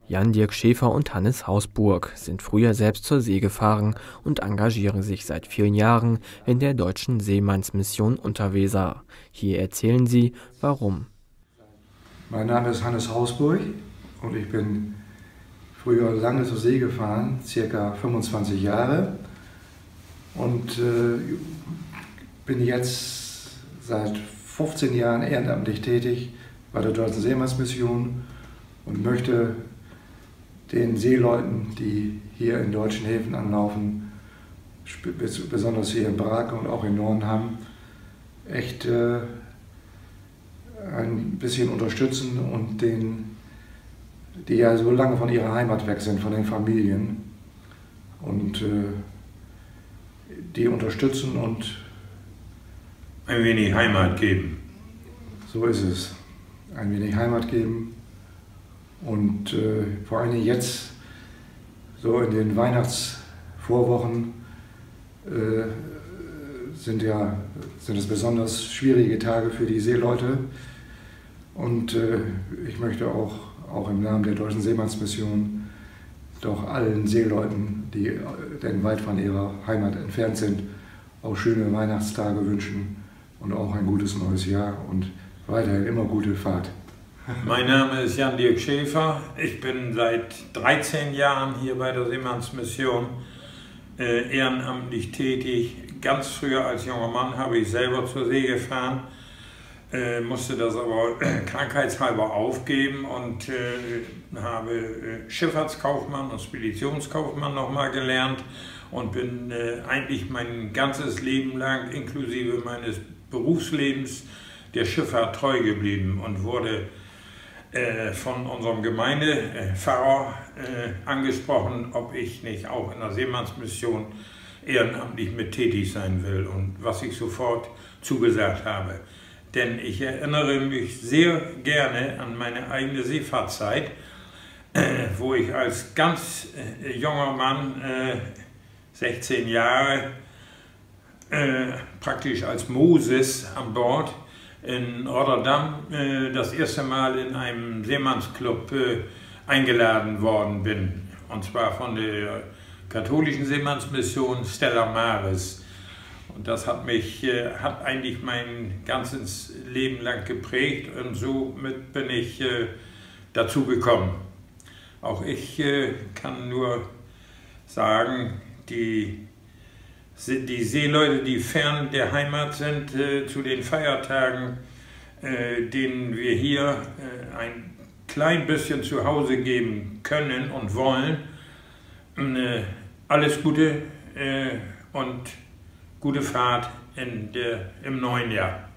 Jan-Dirk Schäfer und Hannes Hausburg sind früher selbst zur See gefahren und engagieren sich seit vielen Jahren in der Deutschen Seemannsmission Unterweser. Hier erzählen sie, warum. Mein Name ist Hannes Hausburg und ich bin früher lange zur See gefahren, circa 25 Jahre. Und bin jetzt seit 15 Jahren ehrenamtlich tätig bei der Deutschen Seemannsmission und möchte den Seeleuten, die hier in deutschen Häfen anlaufen, besonders hier in Brake und auch in Nordenham, echt ein bisschen unterstützen und denen, die ja so lange von ihrer Heimat weg sind, von den Familien, und die unterstützen und ein wenig Heimat geben. So ist es. Ein wenig Heimat geben und vor allem jetzt, so in den Weihnachtsvorwochen, sind es besonders schwierige Tage für die Seeleute. Und ich möchte auch im Namen der Deutschen Seemannsmission doch allen Seeleuten, die denn weit von ihrer Heimat entfernt sind, auch schöne Weihnachtstage wünschen und auch ein gutes neues Jahr und weiterhin immer gute Fahrt. Mein Name ist Jan-Dirk Schäfer. Ich bin seit 13 Jahren hier bei der Seemannsmission ehrenamtlich tätig. Ganz früher als junger Mann habe ich selber zur See gefahren, musste das aber krankheitshalber aufgeben und habe Schifffahrtskaufmann und Speditionskaufmann nochmal gelernt und bin eigentlich mein ganzes Leben lang, inklusive meines Berufslebens, der Schifffahrt treu geblieben und wurde von unserem Gemeindepfarrer angesprochen, ob ich nicht auch in der Seemannsmission ehrenamtlich mit tätig sein will, und was ich sofort zugesagt habe. Denn ich erinnere mich sehr gerne an meine eigene Seefahrtzeit, wo ich als ganz junger Mann, 16 Jahre, praktisch als Moses an Bord in Rotterdam das erste Mal in einem Seemannsclub eingeladen worden bin. Und zwar von der katholischen Seemannsmission Stella Maris. Und das hat eigentlich mein ganzes Leben lang geprägt, und somit bin ich dazu gekommen. Auch ich kann nur sagen, die Seeleute, die fern der Heimat sind, zu den Feiertagen, denen wir hier ein klein bisschen zu Hause geben können und wollen, alles Gute und gute Fahrt im neuen Jahr.